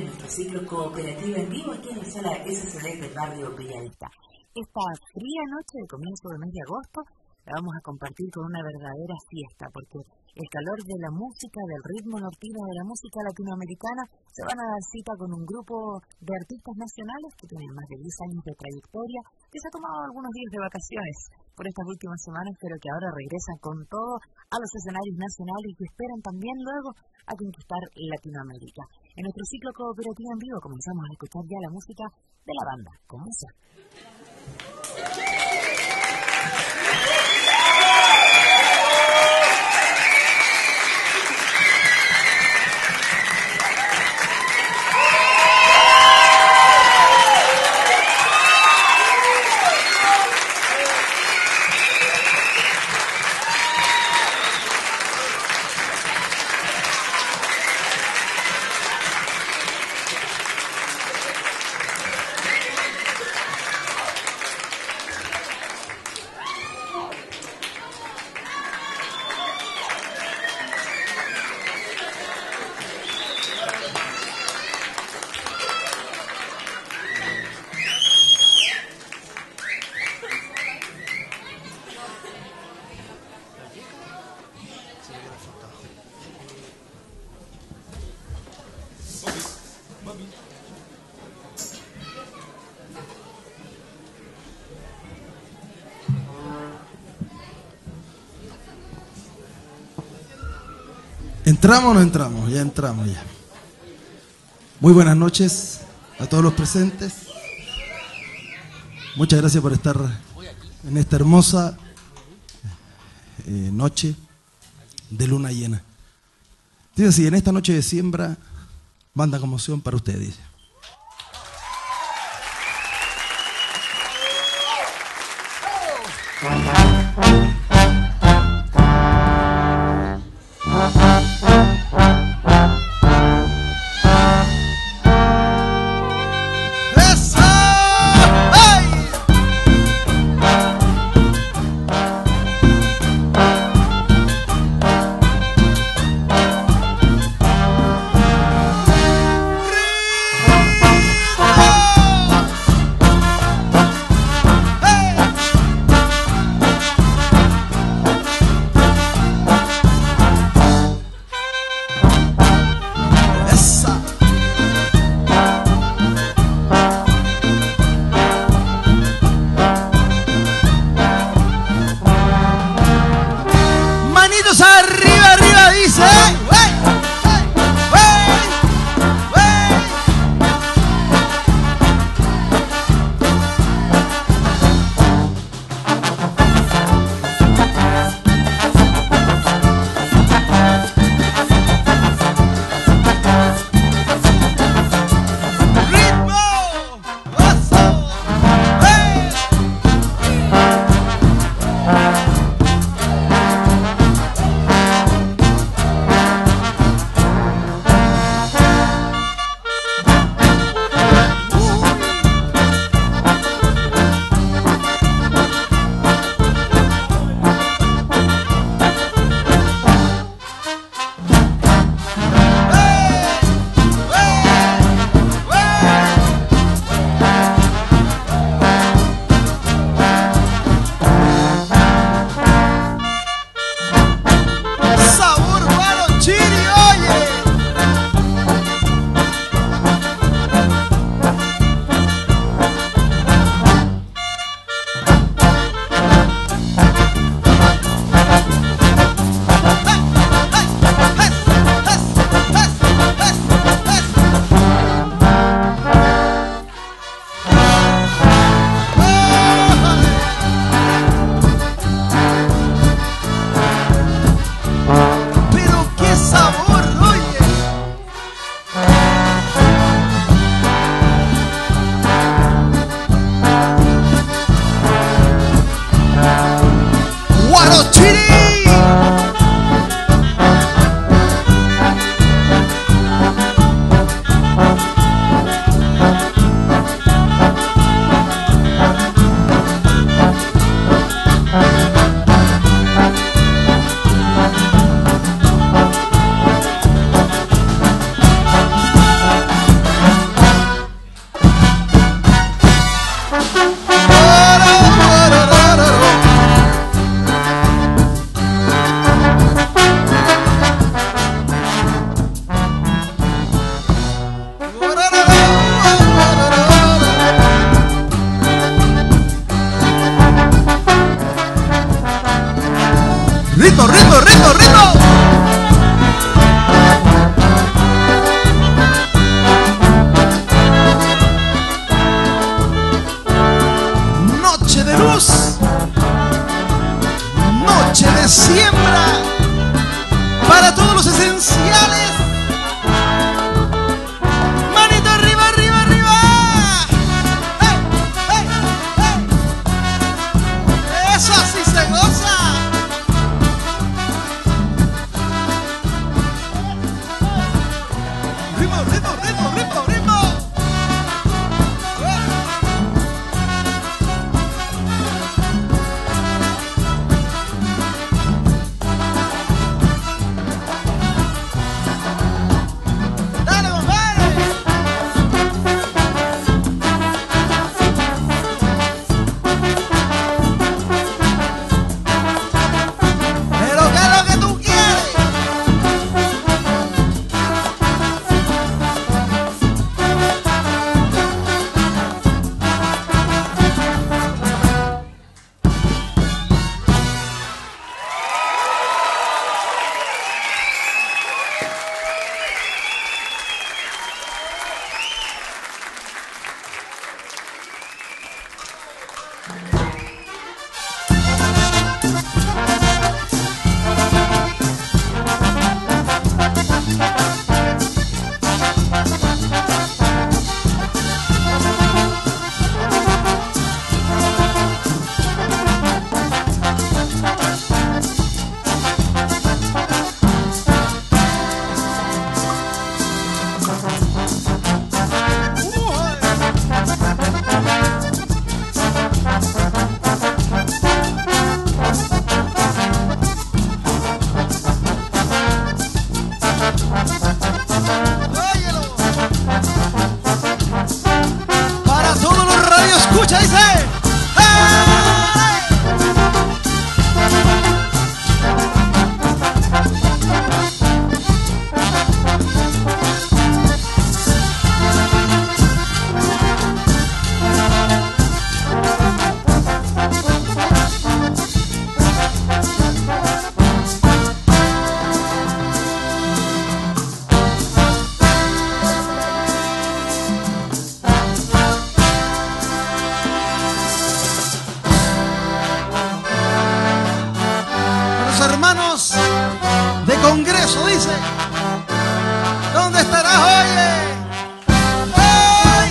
nuestro ciclo cooperativo en vivo aquí en la sala SCD del barrio Villavista. Esta fría noche de comienzo del mes de agosto la vamos a compartir con una verdadera fiesta, porque el calor de la música, del ritmo nortino, de la música latinoamericana, se van a dar cita con un grupo de artistas nacionales que tienen más de 10 años de trayectoria, que se ha tomado algunos días de vacaciones por estas últimas semanas, pero que ahora regresan con todo a los escenarios nacionales y que esperan también luego a conquistar Latinoamérica. En nuestro ciclo cooperativo en vivo comenzamos a escuchar ya la música de la banda Comusa. ¿Entramos o no entramos? Ya entramos ya. Muy buenas noches a todos los presentes. Muchas gracias por estar en esta hermosa noche de luna llena. Dice así, en esta noche de siembra, banda Conmoción para ustedes. de siembra para todos los esenciales. Manito arriba, arriba, arriba. ¡Hey, hey, hey! Eso así se goza. Ritmo, ritmo, ritmo, ritmo, ritmo. Hermanos de Congreso, dice, ¿dónde estarás, oye? ¡Ay!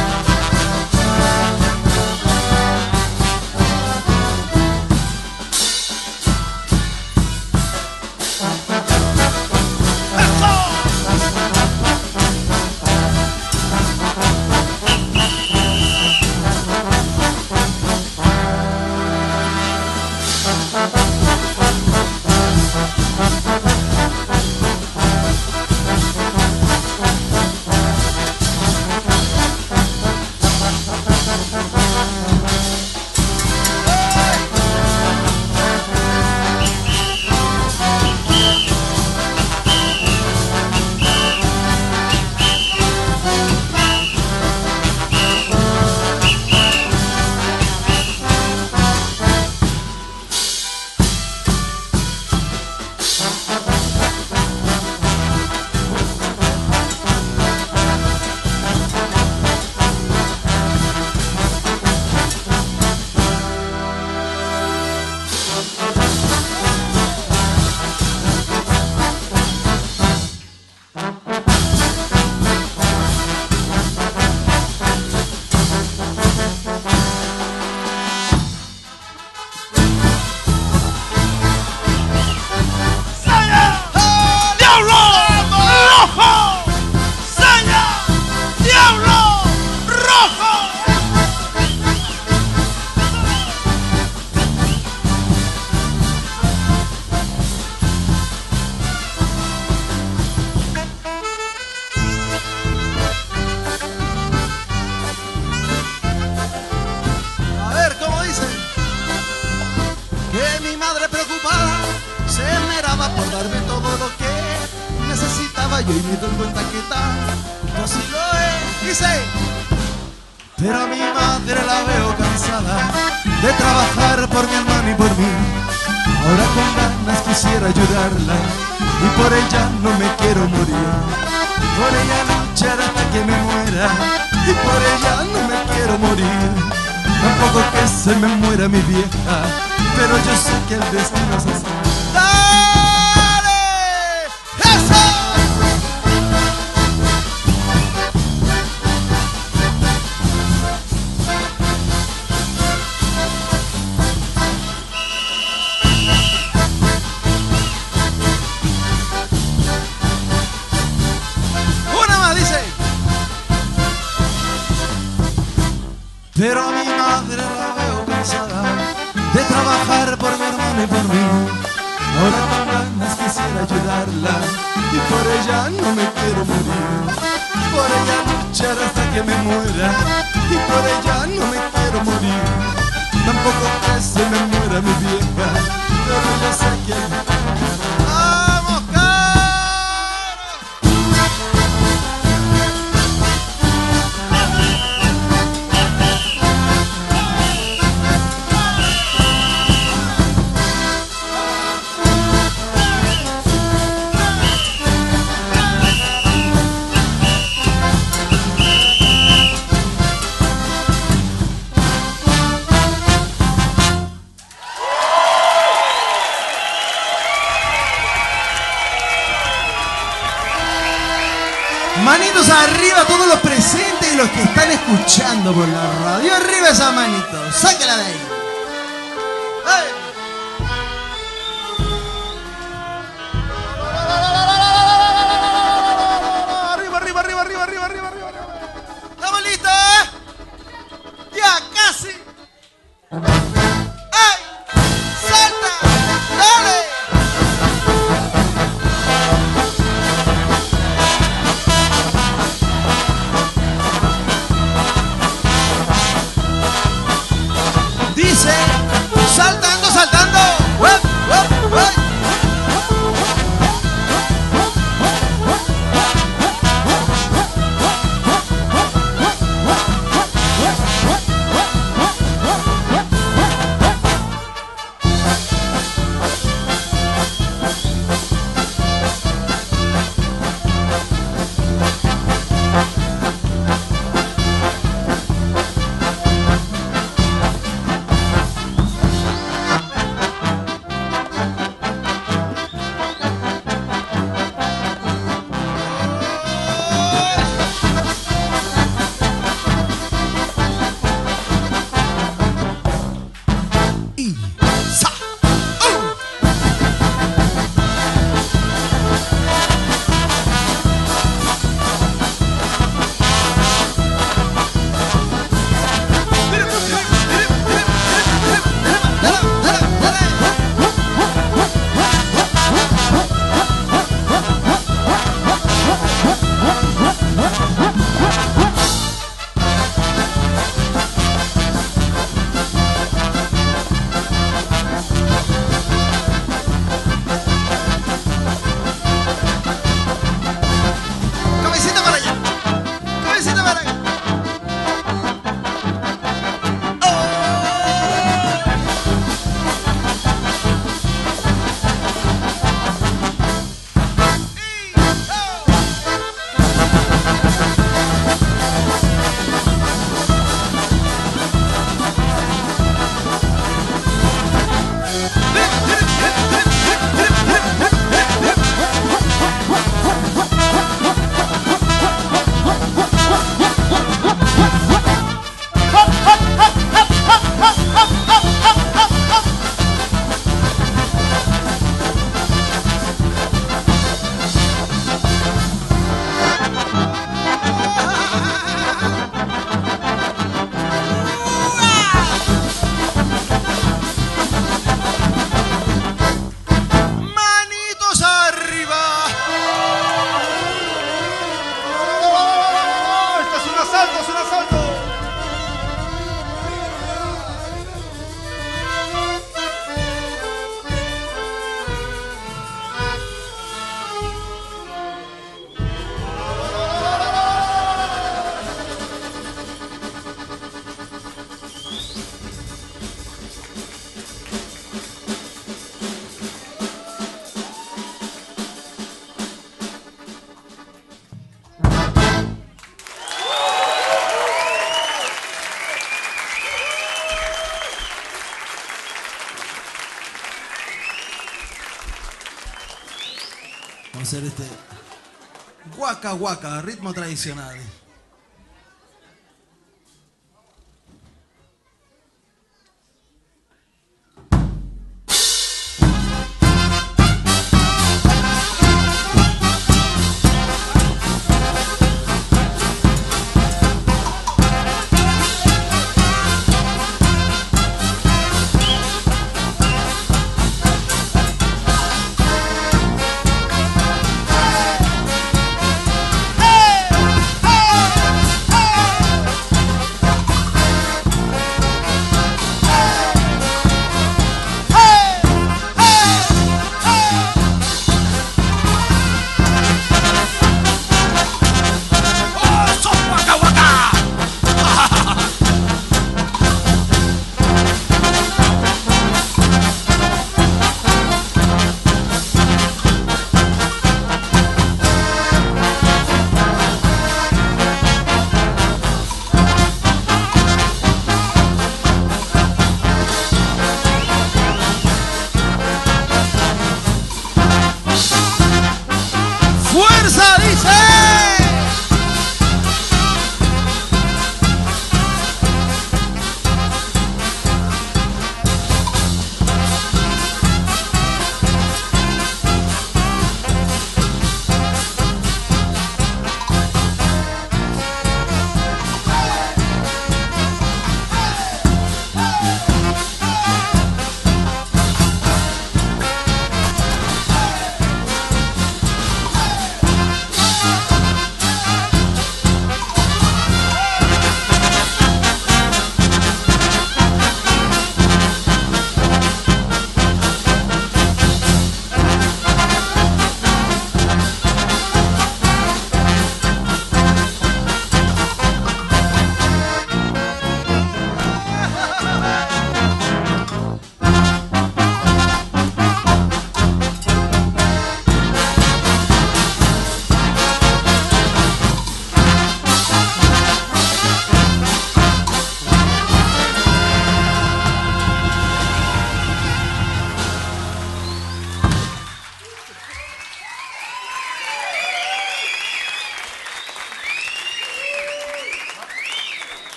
Por darme todo lo que necesitaba yo y me doy cuenta que tanto así lo es. Dice, pero a mi madre la veo cansada de trabajar por mi hermano y por mí. Ahora con ganas quisiera ayudarla y por ella no me quiero morir. Por ella luchar hasta que me muera y por ella no me quiero morir. Tampoco que se me muera mi vieja, pero yo sé que el destino es así. Pero a mi madre la veo cansada de trabajar por mi hermano y por mí. Ahora con ganas quisiera ayudarla y por ella no me quiero morir. Por ella luchar hasta que me muera y por ella no me quiero morir. Tampoco que se me muera mi vieja, pero yo sé que... ¡Vamos, manitos arriba todos los presentes y los que están escuchando por la radio. Arriba esa manito, sáquela de ahí. ¡Hey! Arriba, arriba, arriba, arriba, arriba, arriba, arriba. ¿Estamos listos? Ya, casi. ¡Ay! ¡Salta! ¡Dale! Dice, saltando, saltando. ¡Uep, uep, uep! Vamos a hacer este guaca guaca, ritmo tradicional.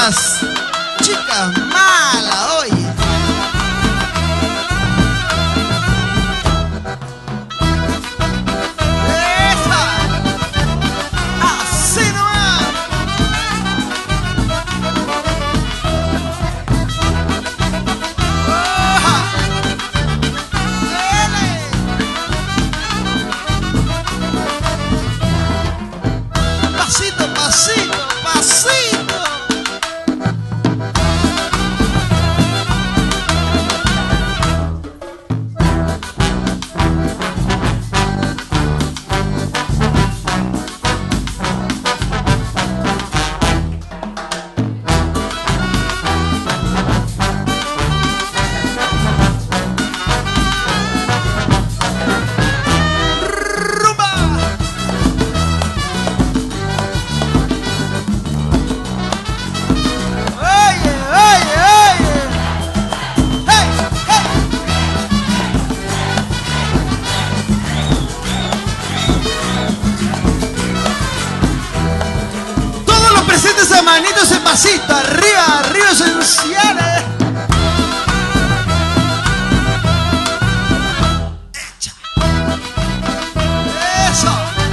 las chicas malas, oye. Manitos en pasito, arriba, arriba esenciales. Echa. Eso.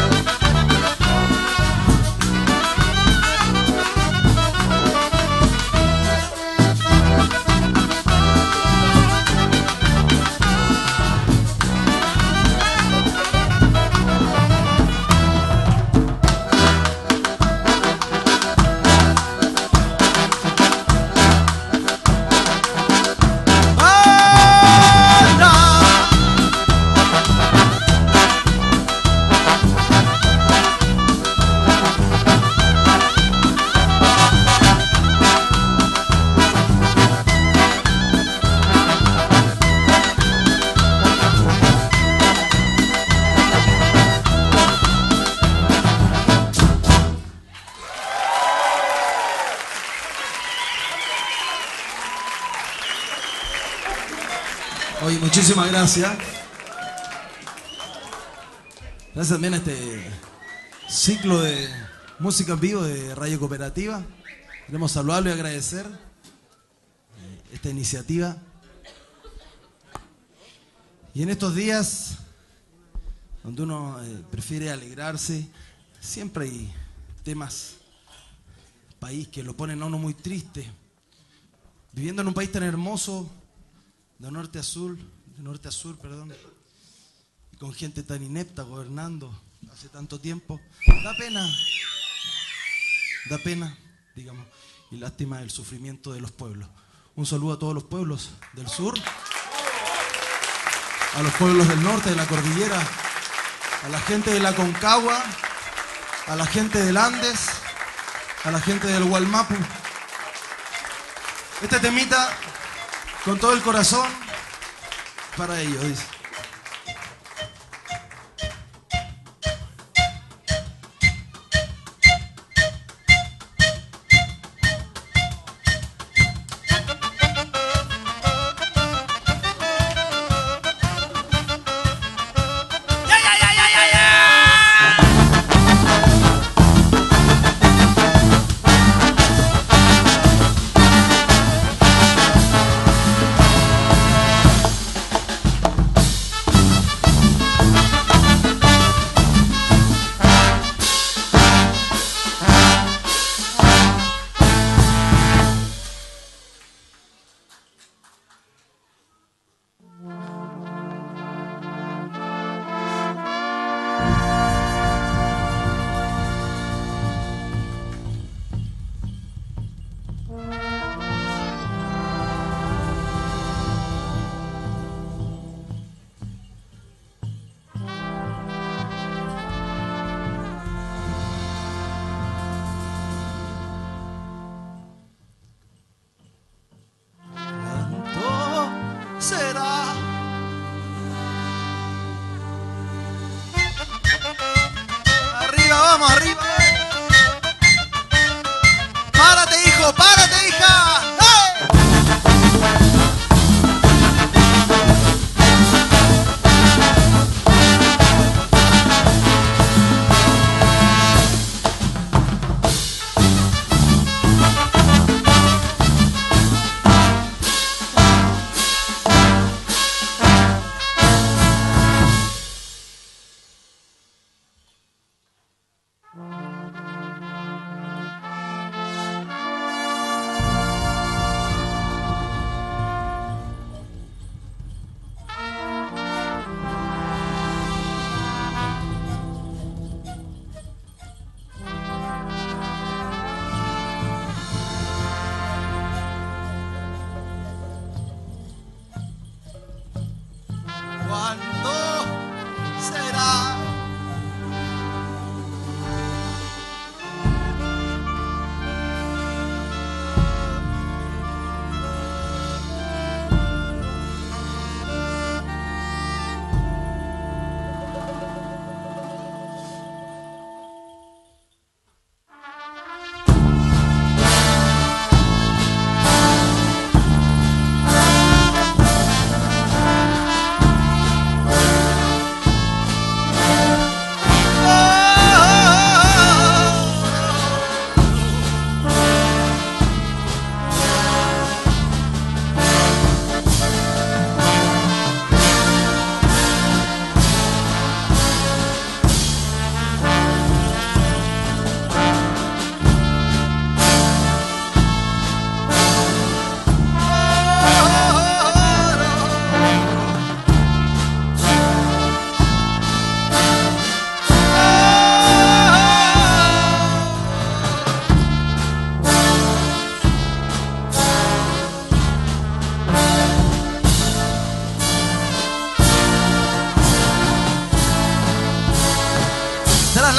Oye, muchísimas gracias. Gracias también a este ciclo de música en vivo de Radio Cooperativa. Queremos saludarlo y agradecer esta iniciativa. Y en estos días, donde uno prefiere alegrarse, siempre hay temas, país que lo ponen a uno muy triste. Viviendo en un país tan hermoso, de norte a sur, y con gente tan inepta gobernando hace tanto tiempo, da pena, digamos, y lástima el sufrimiento de los pueblos. Un saludo a todos los pueblos del sur, a los pueblos del norte, de la cordillera, a la gente de la Concagua, a la gente del Andes, a la gente del Gualmapu. Este temita, con todo el corazón, para ellos, dice.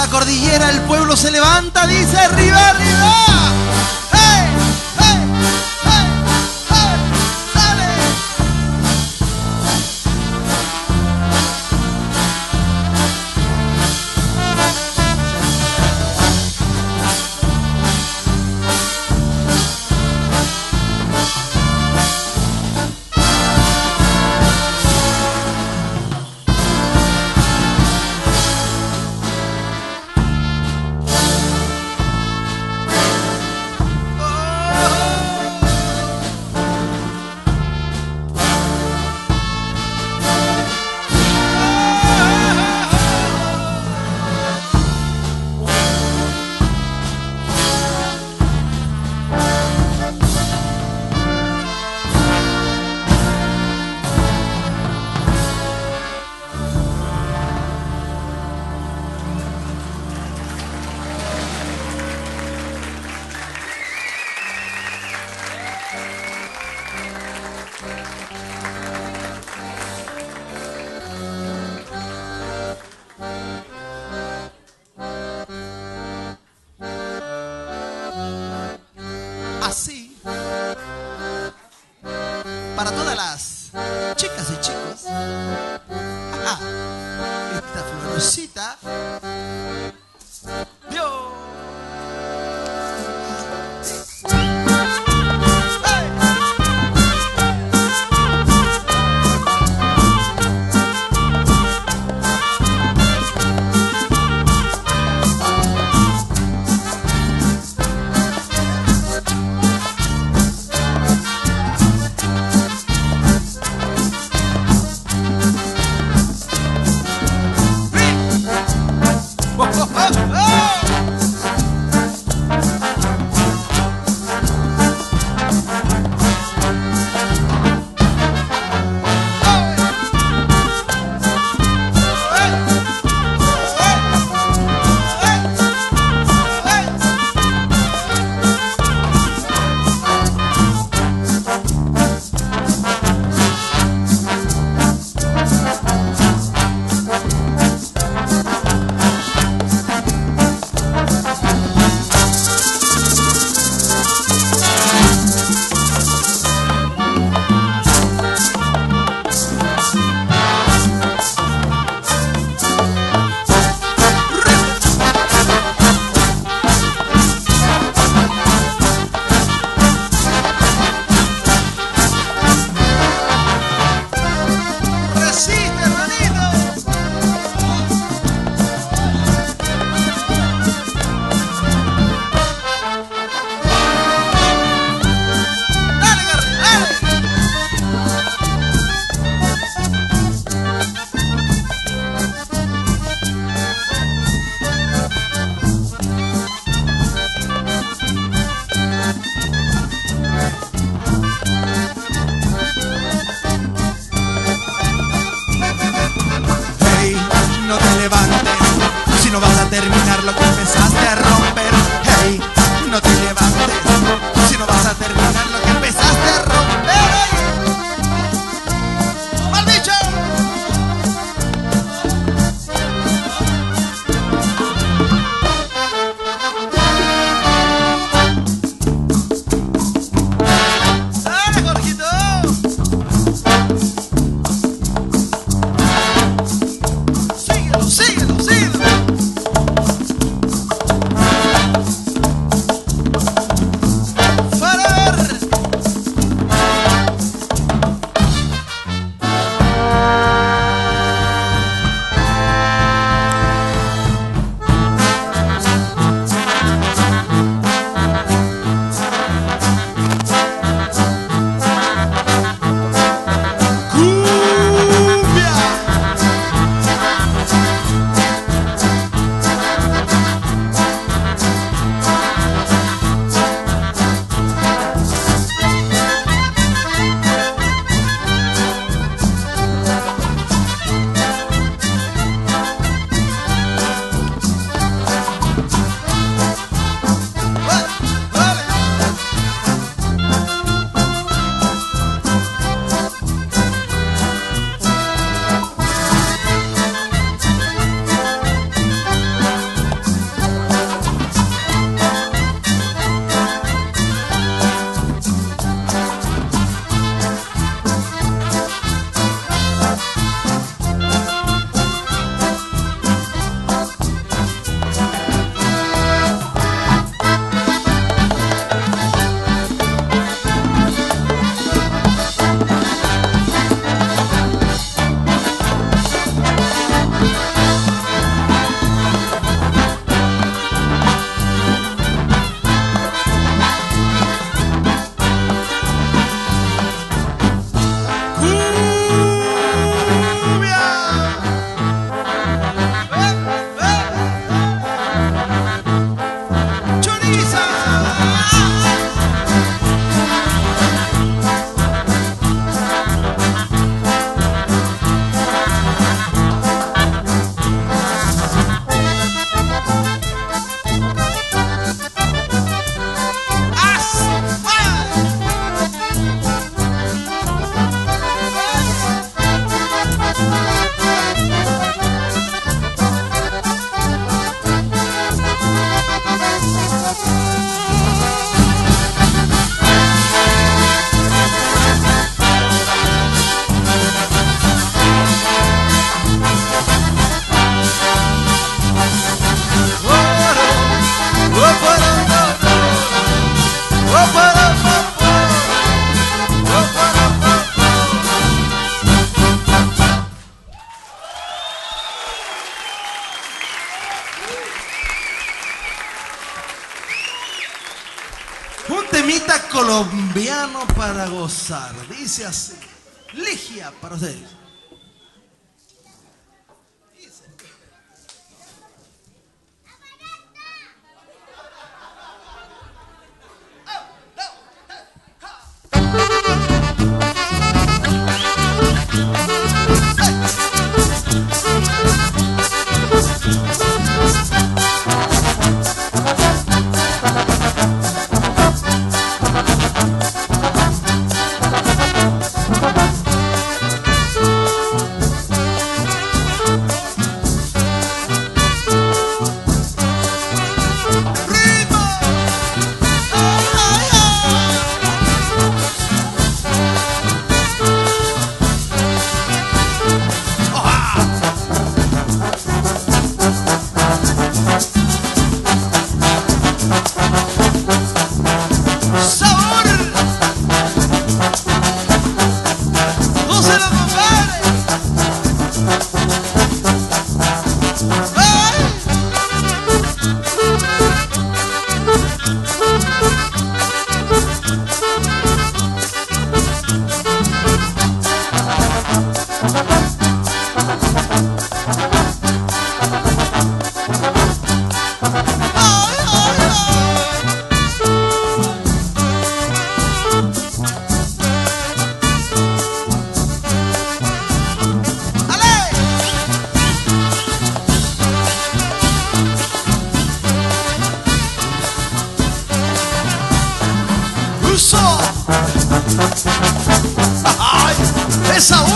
la cordillera el pueblo se levanta, dice arriba, arriba. ¡Hey! ¡Hey! ¡Hey! ¡Hey! ¡Dale! Así, para todas las chicas y chicos, ajá, esta florcita, ¡yo! No vas a terminar lo que empezaste a romper. Hey, no te levantes si no vas a terminar lo que empezaste a romper. ¡Mal bicho! ¡Dale, Jorgito! Síguelo, síguelo, síguelo. colombiano para gozar. Dice así. Ligia para ustedes. ¡Ay! ¡Es Saúl!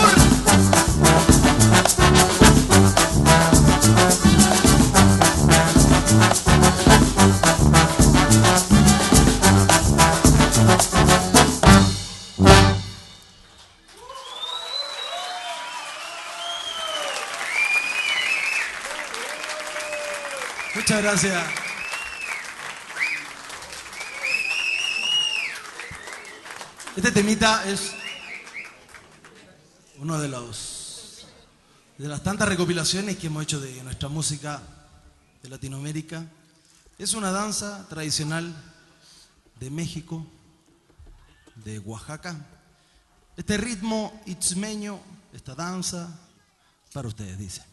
Muchas gracias. Este temita es uno de las tantas recopilaciones que hemos hecho de nuestra música de Latinoamérica. Es una danza tradicional de México, de Oaxaca. Este ritmo itzmeño, esta danza, para ustedes, dice.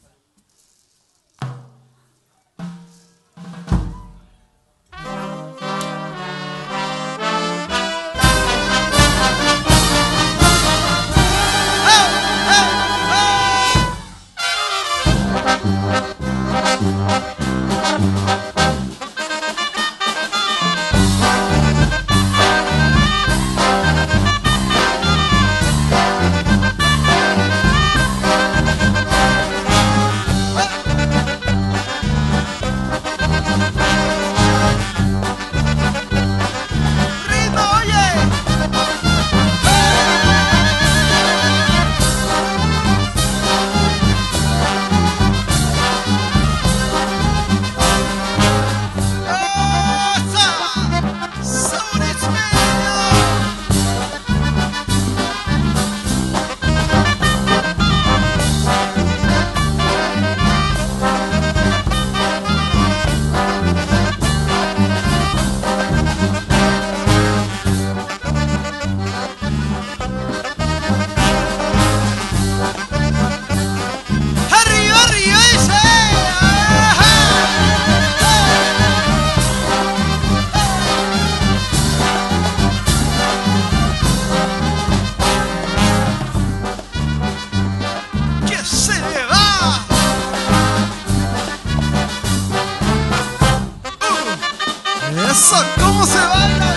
¡Eso! ¿Cómo se baila?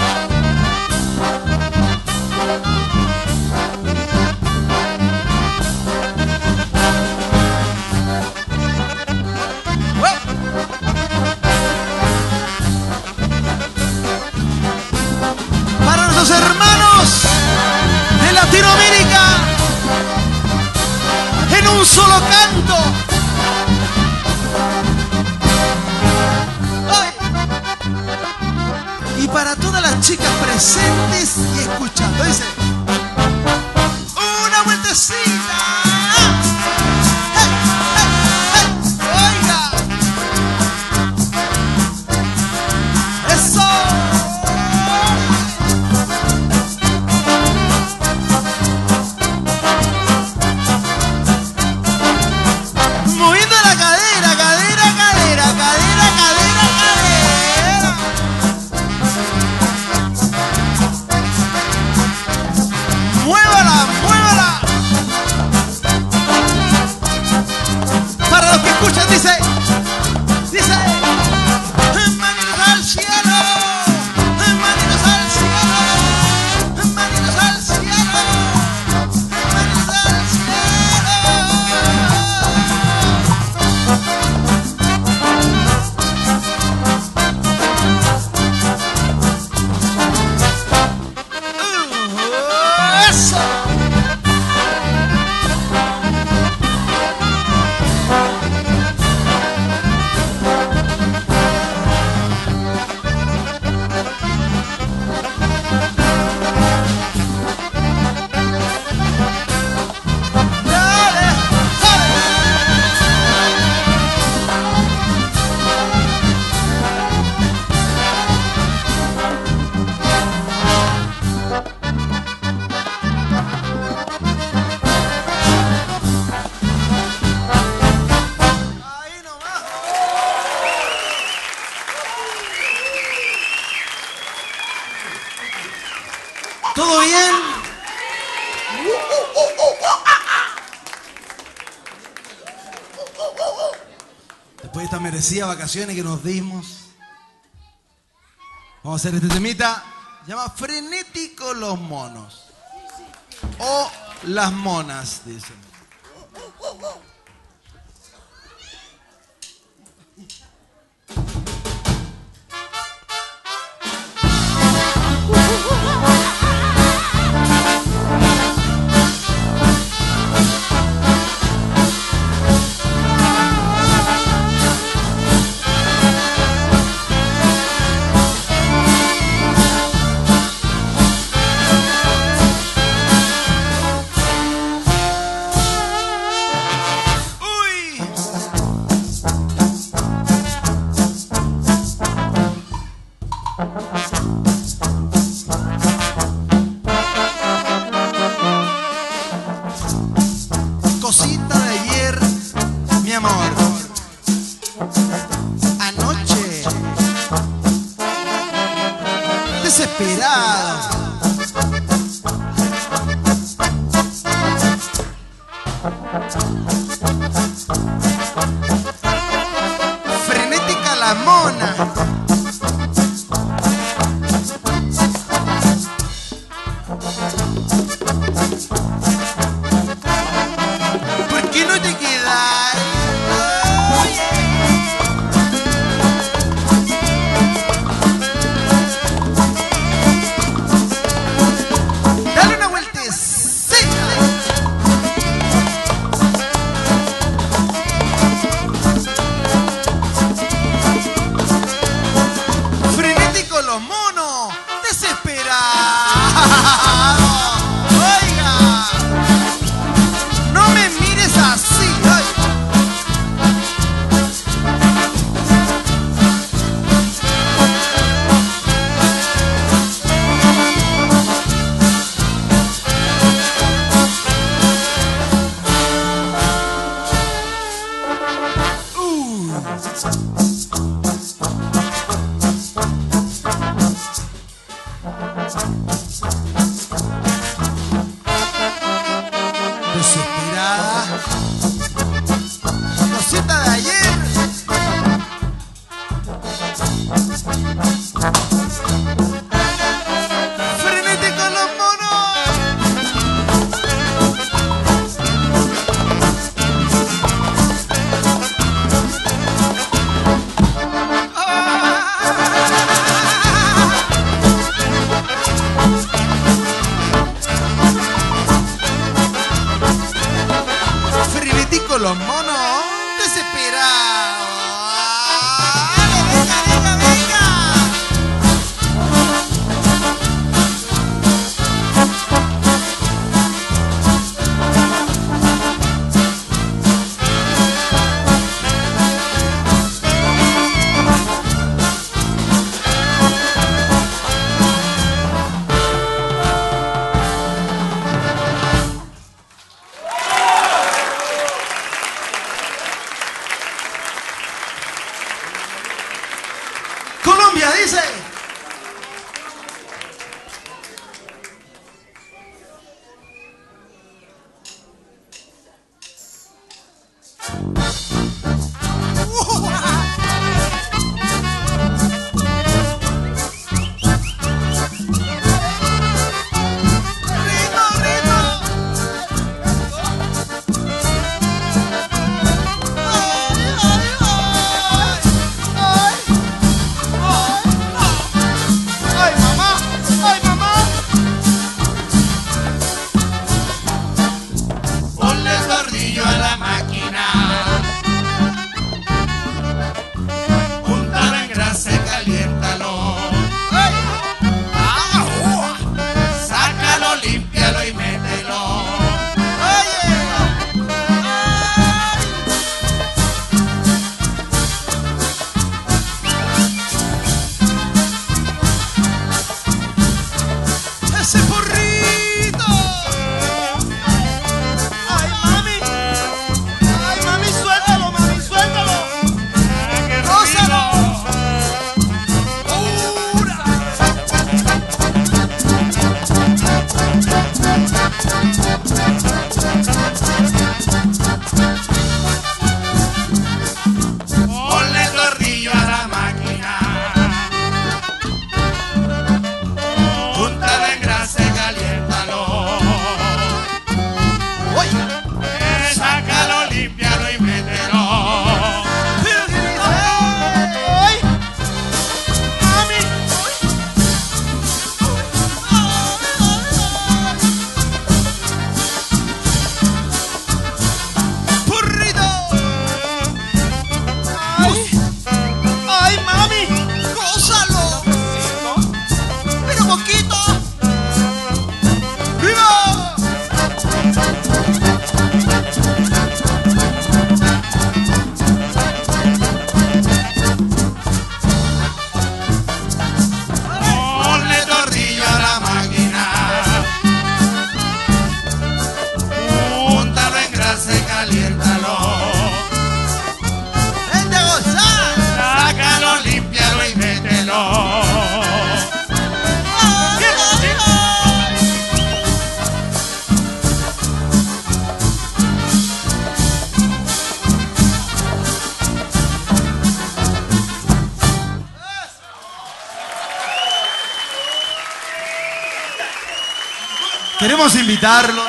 Para nuestros hermanos de Latinoamérica, en un solo canto. Y para todas las chicas presentes y escuchando, dice: una vueltecita. ¡Hey, hey, hey! ¡Oiga! ¡Eso! muévala, muévala. Para los que escuchan dice, maninos al cielo, maninos al cielo, maninos al cielo, maninos al ¡eso! ¿Todo bien? Después de estas merecidas vacaciones que nos dimos, vamos a hacer este temita. Se llama Frenético los monos. O las monas, dicen. Cosita de ayer, mi amor. Anoche, desesperado, frenética la mona. ¿Por qué no te quedas? Dale una vueltecita. Frenético los monos, desesperados. Oiga, no me mires así. Ay. Desesperada, cosita de ayer. Frenético los monos. Frenético los monos, desesperados. Venga, venga, venga. Queremos invitarlos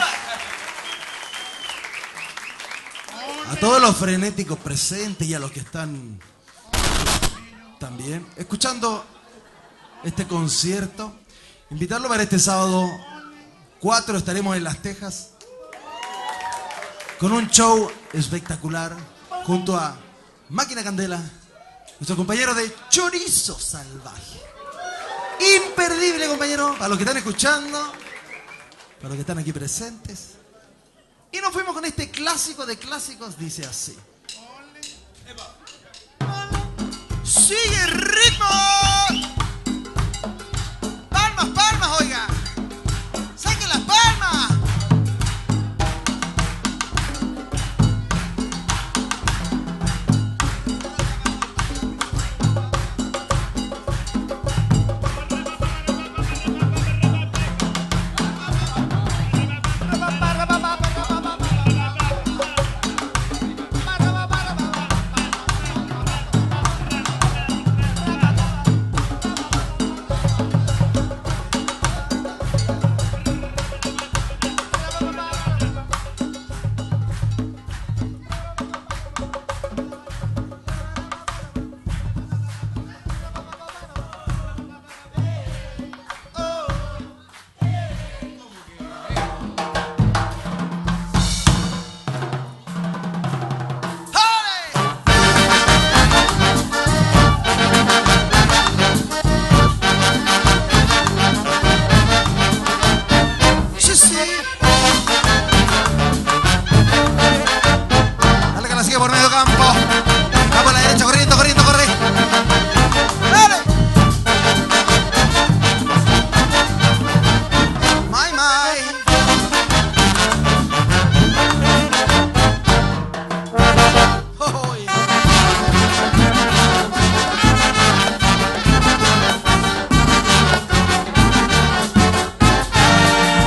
a todos los frenéticos presentes y a los que están también escuchando este concierto. Invitarlo para este sábado 4, estaremos en Las Tejas con un show espectacular junto a Máquina Candela, nuestro compañero de Chorizo Salvaje. Imperdible, compañero, para los que están escuchando, para los que están aquí presentes. Y nos fuimos con este clásico de clásicos, dice así. ¡Sigue el ritmo! ¡Palmas, palmas, oiga! ¡Saquen las palmas! Por medio campo, va por la derecha, corriendo, corriendo, corre. ¡Dale! ¡May, may! Oh, yeah.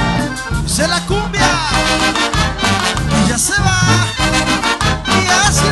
Se la cumbia y ya se va. Y así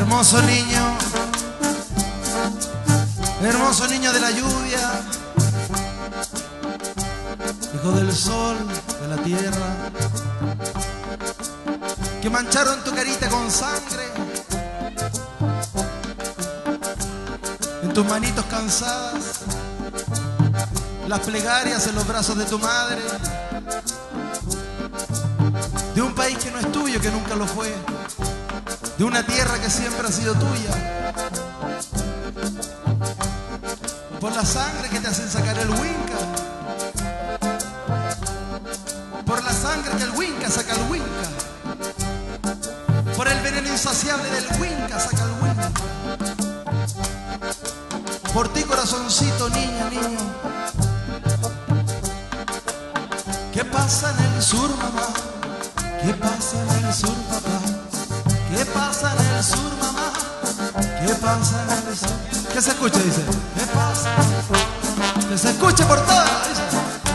hermoso niño de la lluvia, hijo del sol, de la tierra, que mancharon tu carita con sangre, en tus manitos cansadas, las plegarias en los brazos de tu madre, de un país que no es tuyo, que nunca lo fue, de una tierra que siempre ha sido tuya, por la sangre que te hacen sacar el Winca, por la sangre que el Winca saca el Winca, por el veneno insaciable del Winca saca el Winca, por ti corazoncito, niña, niño. ¿Qué pasa en el sur, mamá? ¿Qué pasa en el sur, papá? ¿Qué pasa en el sur, mamá? ¿Qué pasa en el sur? Que se escuche, dice. ¿Qué pasa? Que se escuche por todas, dice.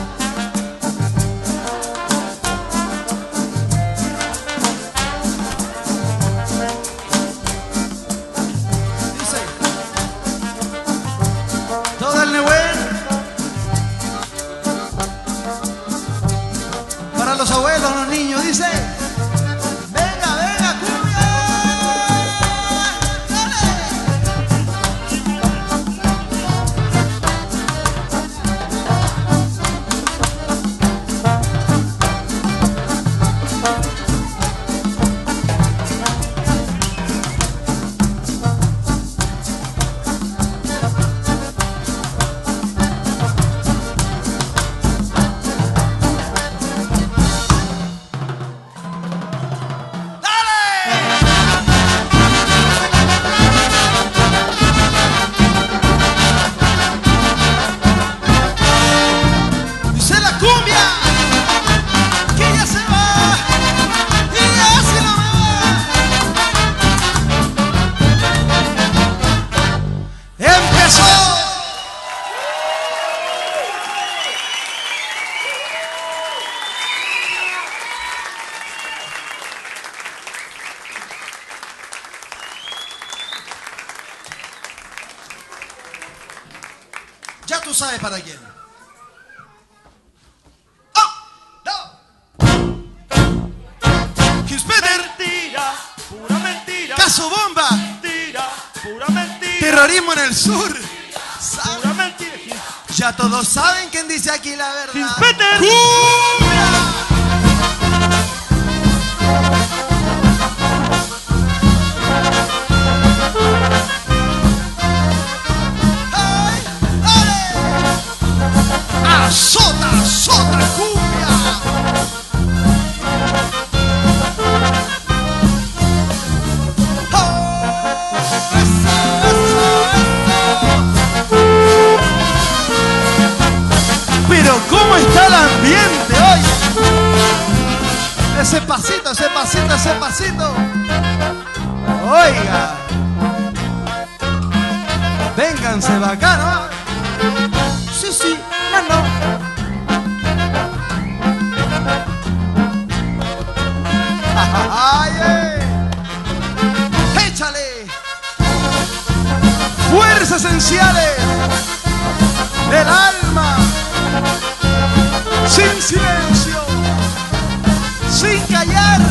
Dice. Todo el Nehuen. Para los abuelos, los niños, dice. Ya tú sabes para quién. ¡Oh! ¡No! Mentira, pura mentira. Caso bomba. Mentira, pura mentira. Terrorismo en el sur. Pura mentira. Ya todos saben quién dice aquí la verdad. Hinspeter. ¡Azota, azota, cumbia! ¡Oh! ¡Eso, eso, eso! Pero ¿cómo está el ambiente hoy? Ese pasito, ese pasito, ese pasito. Oiga. Vénganse bacano. Sí, sí. No. ¡Ay, échale! Fuerzas esenciales del alma, sin silencio, sin callar.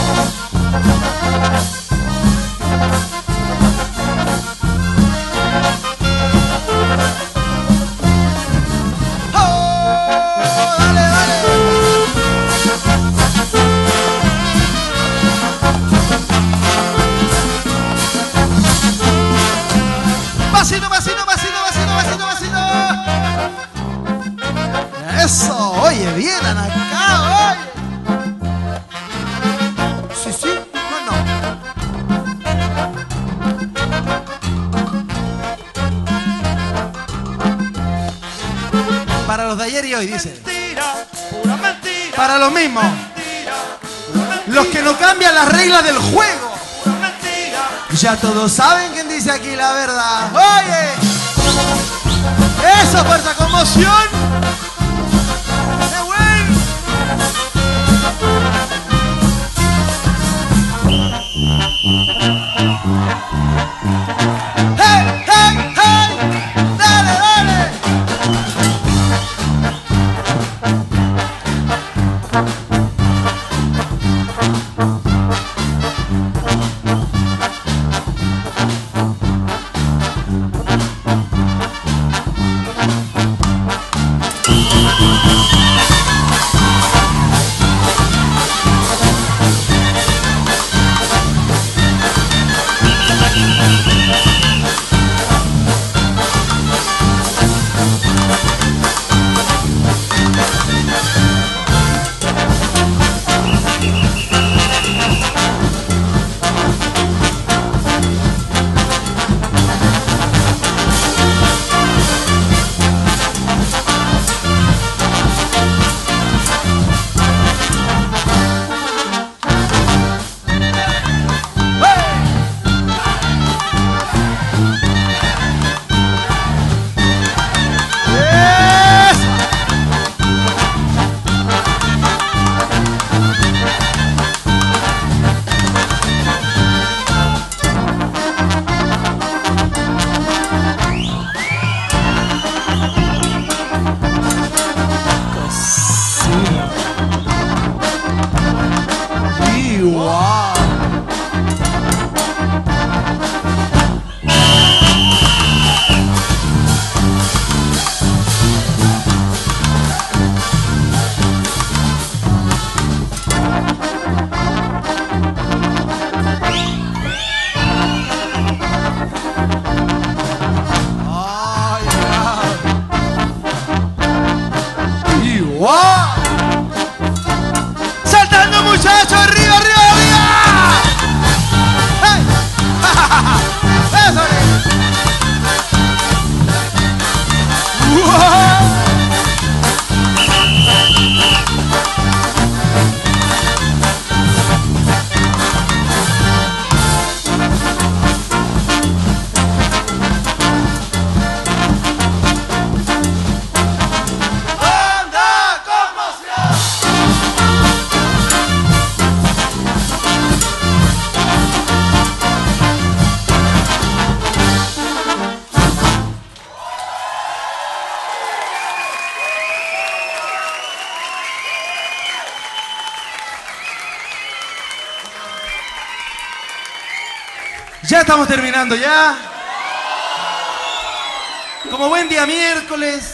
Eso, oye, vienen acá, oye. Sí, sí, no. Para los de ayer y hoy, dice. Mentira, pura mentira. Para los mismos. Mentira, pura mentira. Los que no cambian las reglas del juego. Pura mentira. Ya todos saben quién dice aquí la verdad. Oye, esa fuerza conmoción. ¡Qué bueno! Ya estamos terminando, ya. Como buen día miércoles.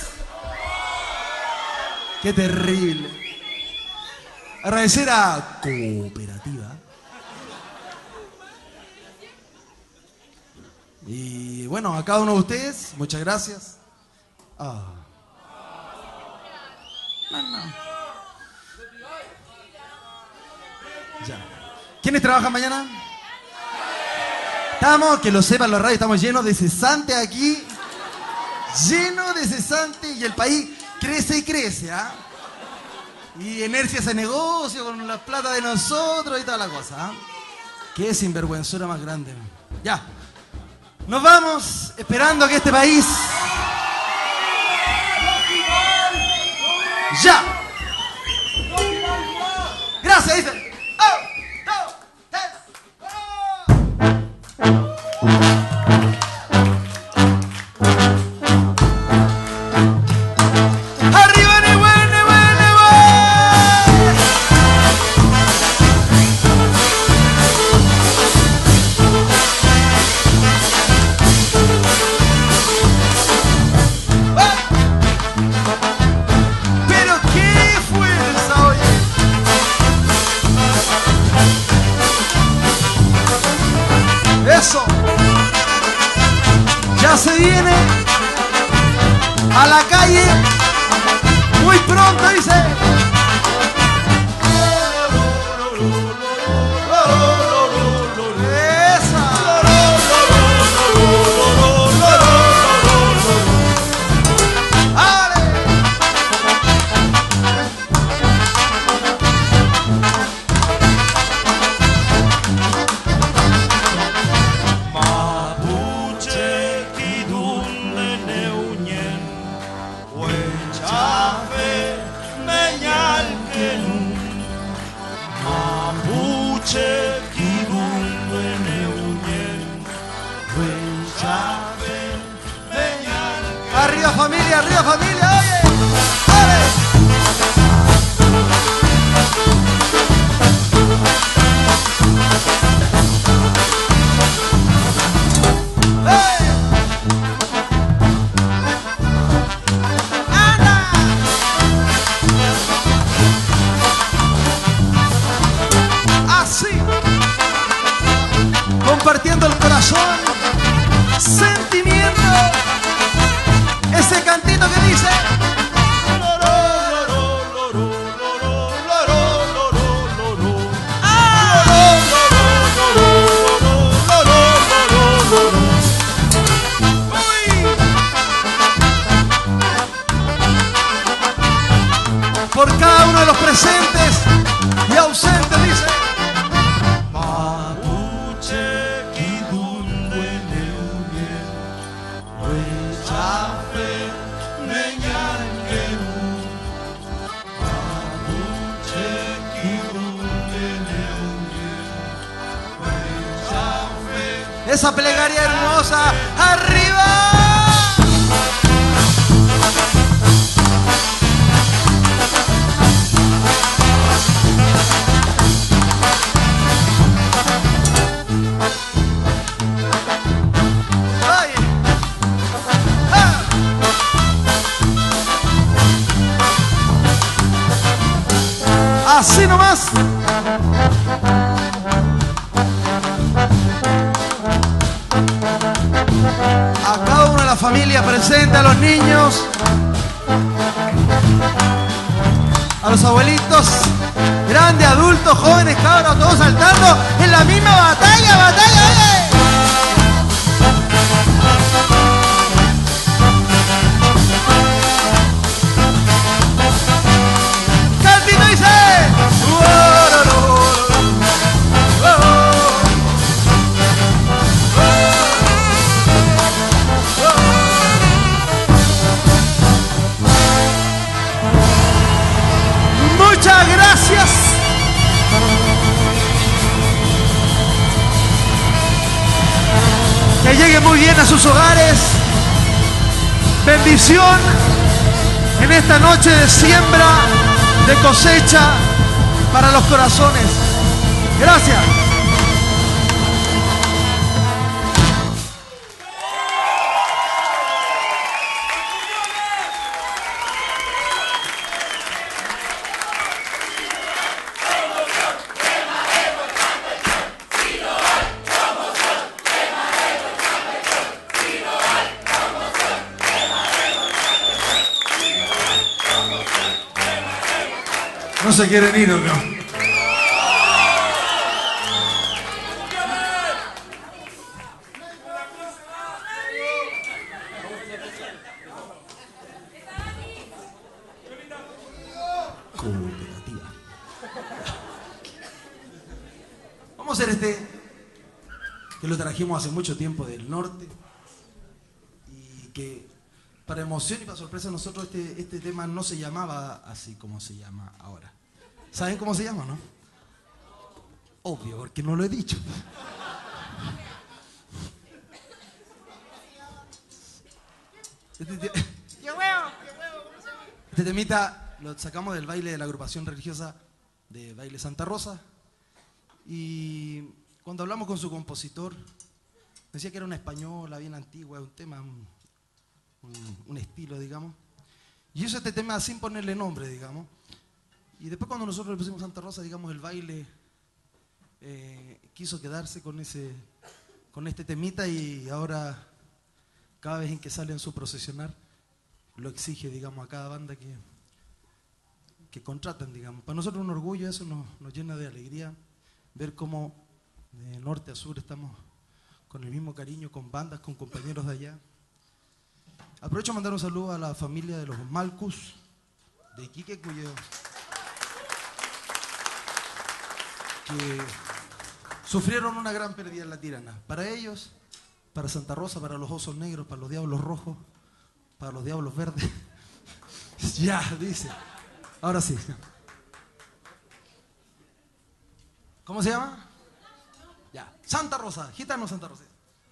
Qué terrible. Agradecer a Cooperativa. Y bueno, a cada uno de ustedes, muchas gracias. No. Ya. ¿Quiénes trabajan mañana? Estamos, que lo sepan los radios, estamos llenos de cesantes aquí. Llenos de cesantes y el país crece y crece, ¿ah? Y inercia ese negocio con la plata de nosotros y toda la cosa, ¿ah? Qué sinvergüenzura más grande. Ya. Nos vamos esperando que este país... ¡Ya! Gracias, dice. Se viene a la calle muy pronto, dice. Arriba familia, oye, así, compartiendo el corazón, sentimiento. Ese cantito que dice por cada uno de los presentes y ausentes dice esa plegaria hermosa, arriba. Ay. Así nomás. A cada una de la familia presente, a los niños, a los abuelitos, grandes, adultos, jóvenes, cabros, todos saltando en la misma batalla, oye. Cantito dice. Muchas gracias. Que lleguen muy bien a sus hogares. Bendición en esta noche de siembra, de cosecha para los corazones. Gracias. No se quieren ir, ¿no? Cooperativa. Vamos a hacer este, que lo trajimos hace mucho tiempo del norte y que para emoción y para sorpresa de nosotros este tema no se llamaba así como se llama ahora. ¿Saben cómo se llama, no? Obvio, porque no lo he dicho. Este temita lo sacamos del baile de la agrupación religiosa de Baile Santa Rosa. Y cuando hablamos con su compositor, decía que era una española bien antigua, un tema, un estilo, digamos. Y hizo este tema sin ponerle nombre, digamos. Y después cuando nosotros le pusimos Santa Rosa, digamos, el baile quiso quedarse con este temita y ahora cada vez en que sale en su procesionar lo exige, digamos, a cada banda que contratan, digamos. Para nosotros un orgullo, eso nos llena de alegría ver cómo de norte a sur estamos con el mismo cariño, con bandas, con compañeros de allá. Aprovecho a mandar un saludo a la familia de los Malcus de Iquique, que sufrieron una gran pérdida en la Tirana. Para ellos, para Santa Rosa, para los Osos Negros, para los Diablos Rojos, para los Diablos Verdes. Ya, dice. Ahora sí. ¿Cómo se llama? Ya. Santa Rosa, Gitano Santa Rosa.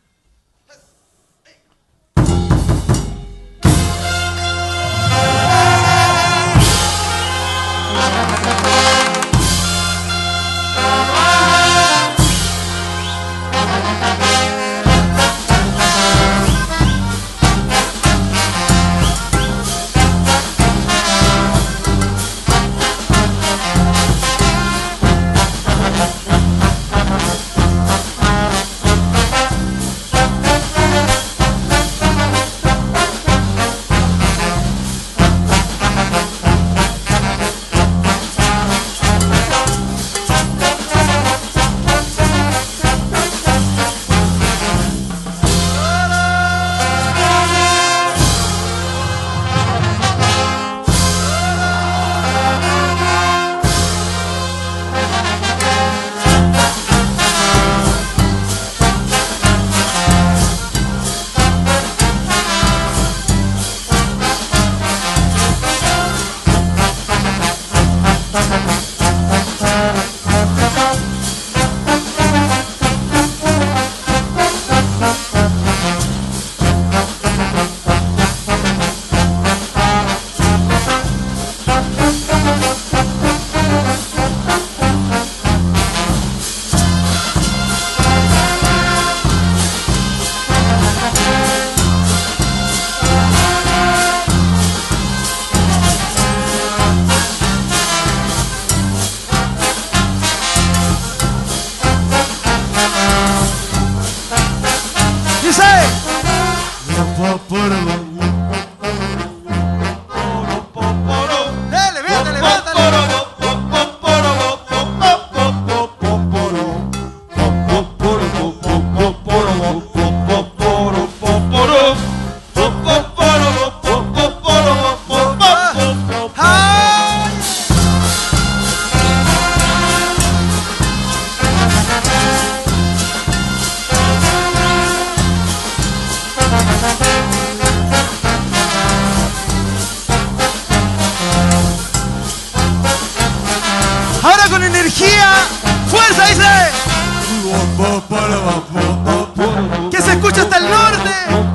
Que se escucha hasta el norte,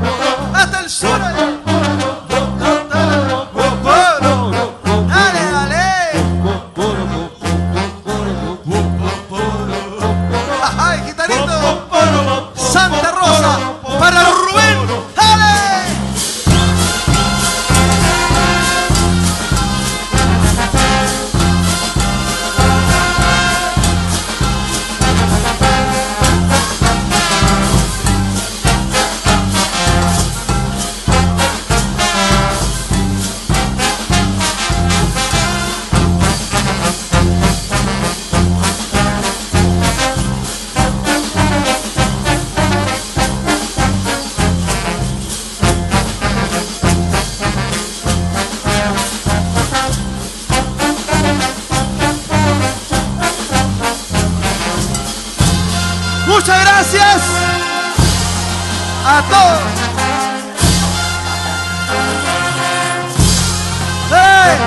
hasta el sur. Dale, dale. Ay, gitanito. Santa Rosa para Rubén. Dale. para todos. ¡Hey!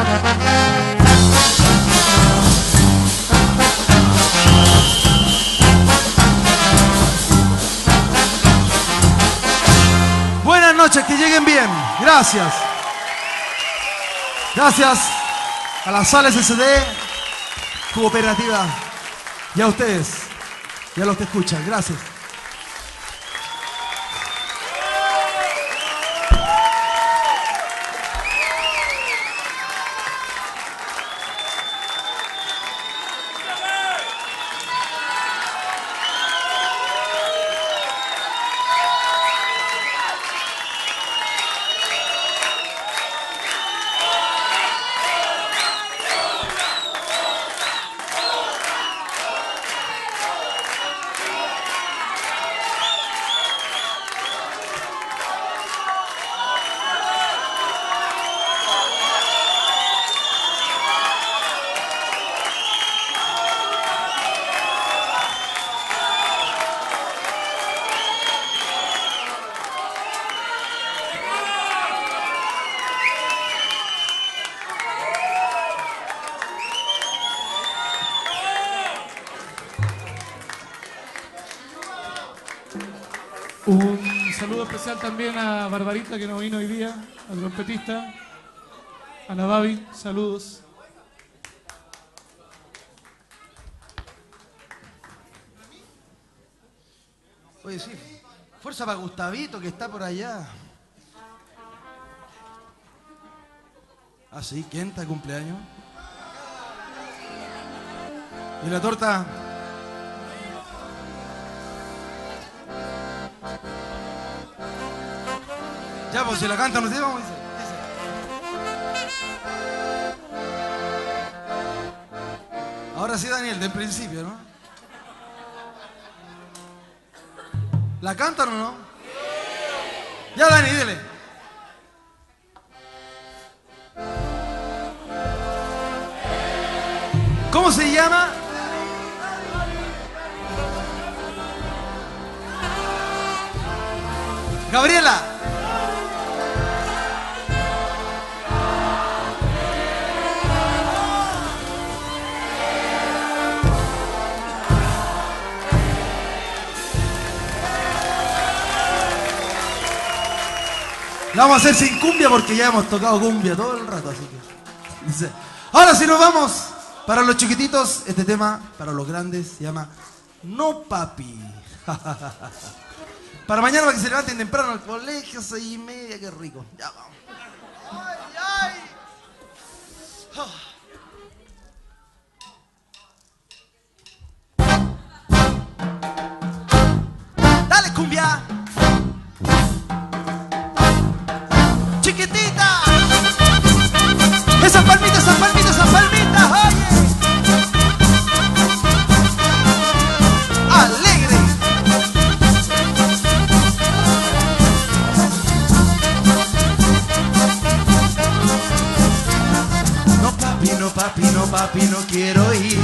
Buenas noches, que lleguen bien. Gracias. Gracias a la Sala SSD Cooperativa y a ustedes y a los que escuchan. Gracias. Un saludo especial también a Barbarita, que no vino hoy día, al trompetista, a la Babi, saludos. Oye, sí, fuerza para Gustavito, que está por allá. Ah, sí, ¿quién está de cumpleaños? ¿Y la torta? Ya, pues si la cantan, no sé, vamos, dice. Ahora sí, Daniel, del principio, ¿no? ¿La cantan o no? Ya, Dani, dile. ¿Cómo se llama? Gabriela. La vamos a hacer sin cumbia porque ya hemos tocado cumbia todo el rato, así que... Dice, ahora sí nos vamos. Para los chiquititos, este tema, para los grandes, se llama No Papi. Para mañana, para que se levanten temprano al colegio, 6:30, qué rico. Ya vamos. ¡Ay, ay! ¡Dale, cumbia! ¡Chiquitita! ¡Esas palmitas, esas palmitas, esas palmitas! ¡Oye! ¡Alegre! No papi, no papi, no papi, no quiero ir.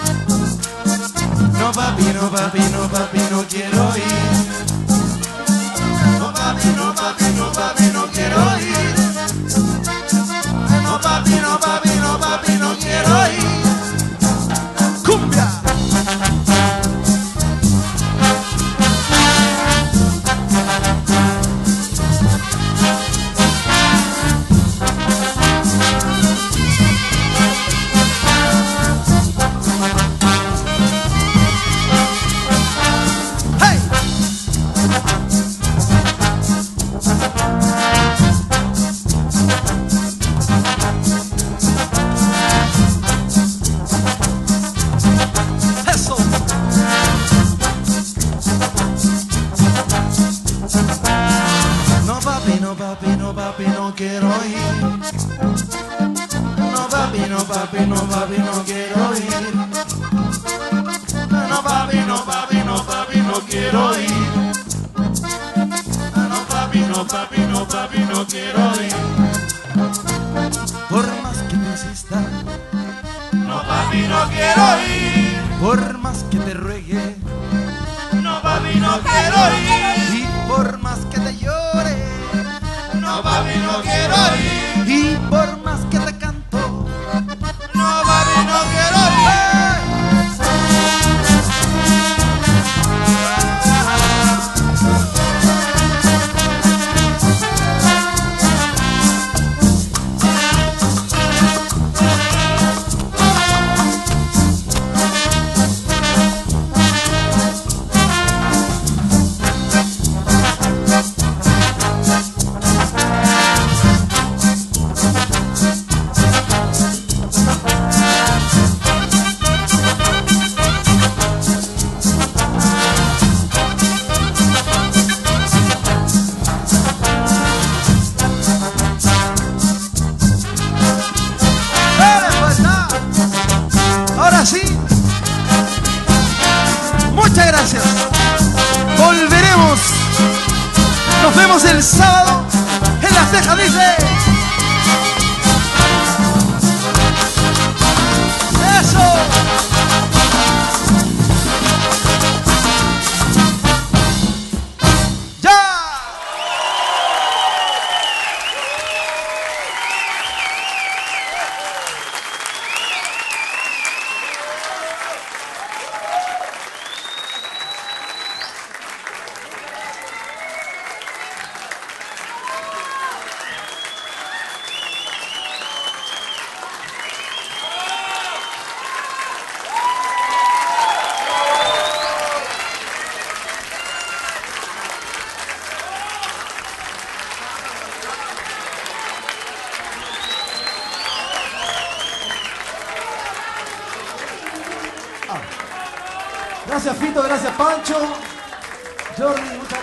No papi, no papi, no papi, no quiero ir. No papi, no papi, no papi, no quiero ir. No papi, no papi, no papi, no quiero ir. ¡Cumbia! Por más que te ruegue, no papi, no quiero ir. Y por más que te Nos vemos el sábado en Las Tejas, dice. ¡Eso! Gracias Fito, gracias Pancho, Jordi, muchas